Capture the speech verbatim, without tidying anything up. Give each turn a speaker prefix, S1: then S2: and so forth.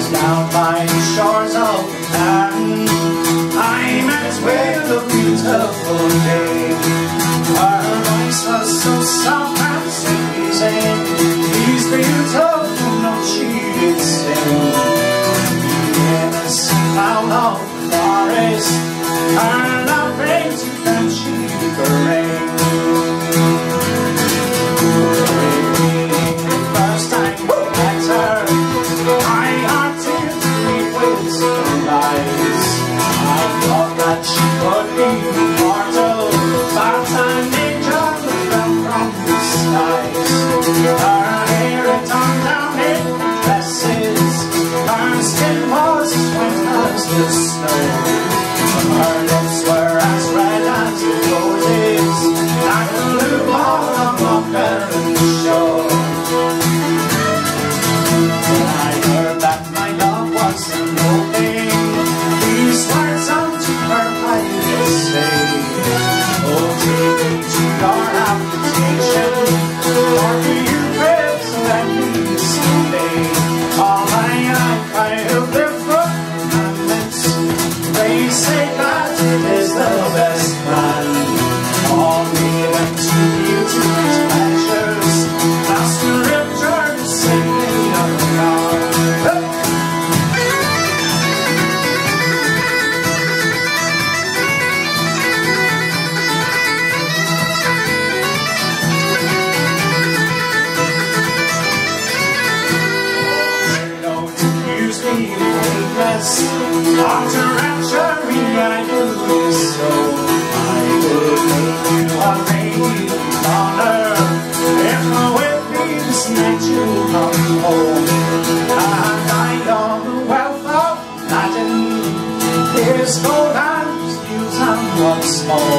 S1: down by the shores of Manhattan, I met with a beautiful dame. Her voice was so soft and pleasing, these beautiful notes she did sing. The innocent clown of the forest, her love brings you and she could ring. The first time I met her, my heart did beat with surprise. I thought that she could be immortal, but an angel fell from the skies. Her hair had turned down in dresses, her skin was as white as the snow. Her lips were as red as the roses that blew on a mockery show. When I heard that my love was eloping, these words unto her I did say, oh, take me to your habitation, or do you let me someday? All my life I have lived for commandments, they say that it is the best plan. All given to you to his pleasures, that's the scripture to sing me of God. Don't accuse me of weakness, after treachery I do this so. I would make you a lady of honor, if with me this night you come home. And I all the wealth of Latin, here's gold and use and once more.